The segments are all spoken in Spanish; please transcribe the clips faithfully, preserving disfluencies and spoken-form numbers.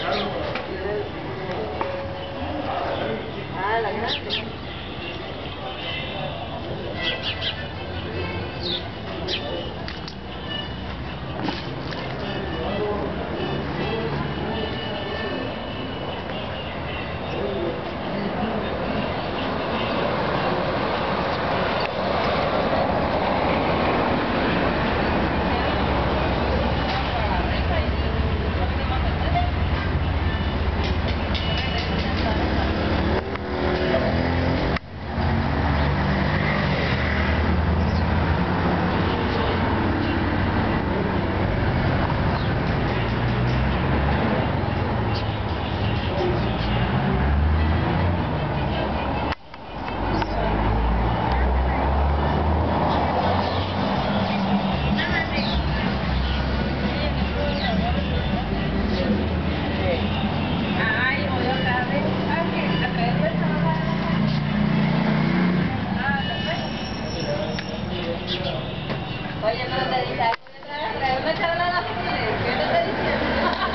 Ah, la grande. Oye, pero te dice, trae una charla a la gente, ¿qué te está diciendo?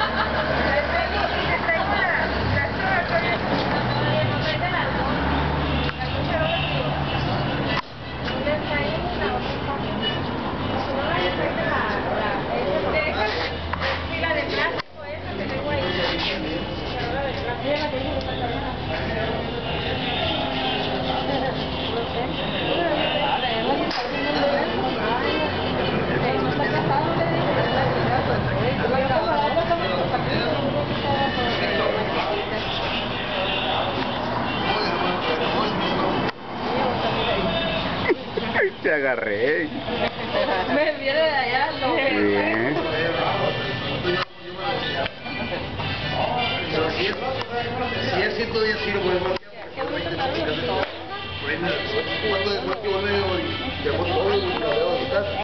La de plástico esa que tengo ahí. Te agarré. Me viene de allá, lo Bien. Si es ciento diez kilos, pues más. ¿Cuánto es más que uno y de todo y lo veo a quitar?